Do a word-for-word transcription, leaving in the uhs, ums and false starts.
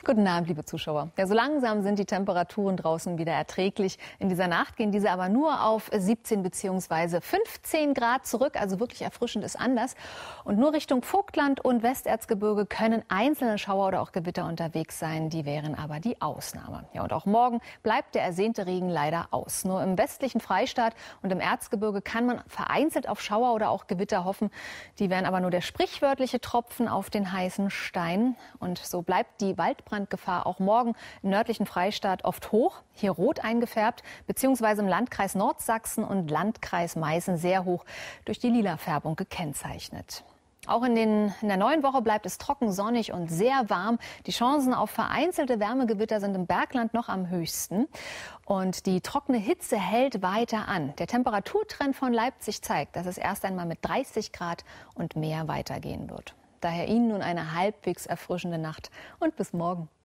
Guten Abend, liebe Zuschauer. Ja, so langsam sind die Temperaturen draußen wieder erträglich. In dieser Nacht gehen diese aber nur auf siebzehn bzw. fünfzehn Grad zurück. Also wirklich erfrischend ist anders. Und nur Richtung Vogtland und Westerzgebirge können einzelne Schauer oder auch Gewitter unterwegs sein. Die wären aber die Ausnahme. Ja, und auch morgen bleibt der ersehnte Regen leider aus. Nur im westlichen Freistaat und im Erzgebirge kann man vereinzelt auf Schauer oder auch Gewitter hoffen. Die wären aber nur der sprichwörtliche Tropfen auf den heißen Stein. Und so bleibt die Waldbrandgefahr auch morgen im nördlichen Freistaat oft hoch, hier rot eingefärbt, beziehungsweise im Landkreis Nordsachsen und Landkreis Meißen sehr hoch durch die Lilafärbung gekennzeichnet. Auch in, den, in der neuen Woche bleibt es trocken, sonnig und sehr warm. Die Chancen auf vereinzelte Wärmegewitter sind im Bergland noch am höchsten. Und die trockene Hitze hält weiter an. Der Temperaturtrend von Leipzig zeigt, dass es erst einmal mit dreißig Grad und mehr weitergehen wird. Daher Ihnen nun eine halbwegs erfrischende Nacht und bis morgen.